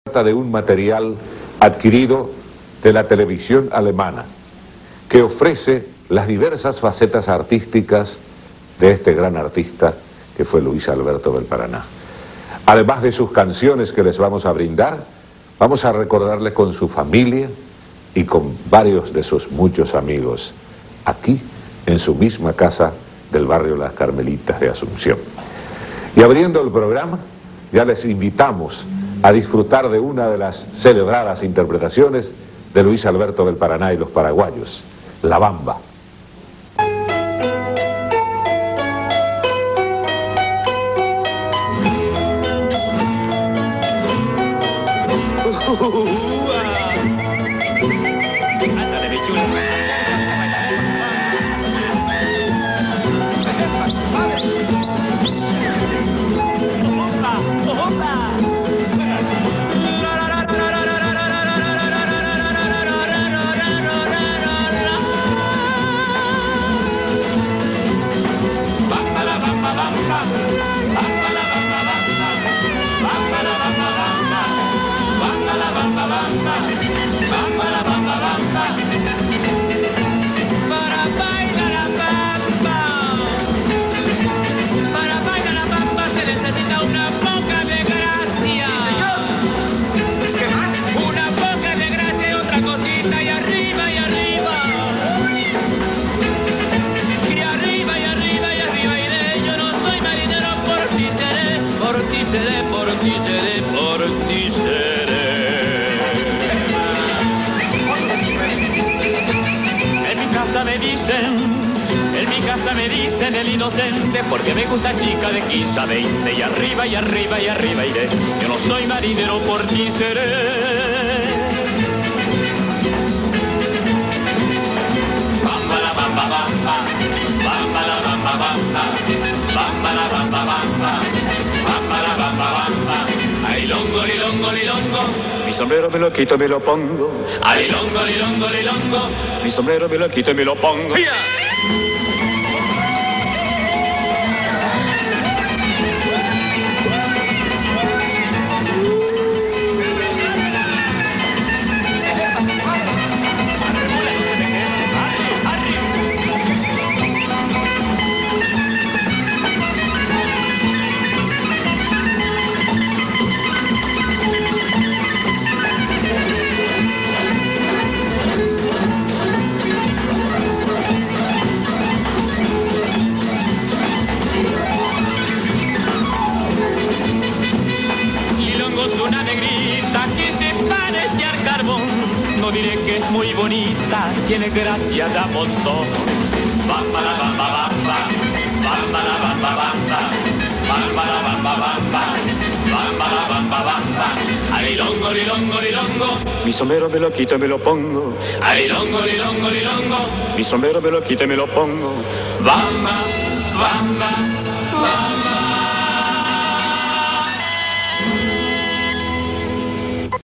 trata de un material adquirido de la televisión alemana, que ofrece las diversas facetas artísticas de este gran artista que fue Luis Alberto del Paraná. Además de sus canciones que les vamos a brindar, vamos a recordarle con su familia y con varios de sus muchos amigos, aquí en su misma casa del barrio Las Carmelitas de Asunción. Y abriendo el programa, ya les invitamos a disfrutar de una de las celebradas interpretaciones de Luis Alberto del Paraná y los paraguayos, La Bamba. Me dicen el inocente porque me gusta chica de 15 a 20 y arriba y arriba y arriba iré. Yo no soy marinero, por ti seré. Bamba la bamba bamba, bamba la bamba bamba, bamba la bamba bamba, bamba la bamba bamba. Ay longo lilongo lilongo, mi sombrero me lo quito y me lo pongo. Ay longo lilongo lilongo, mi sombrero me lo quito y me lo pongo. ¡Vía! No diré que es muy bonita, tiene gracia de montón. Bamba la bamba bamba, bamba la bamba bamba, bamba la bamba bamba, bamba la bamba bamba. Ay longo lilongo lilongo, mi sombrero me lo quito y me lo pongo. Ay longo lilongo lilongo, mi sombrero me lo quito y me lo pongo. Bamba, bamba, bamba.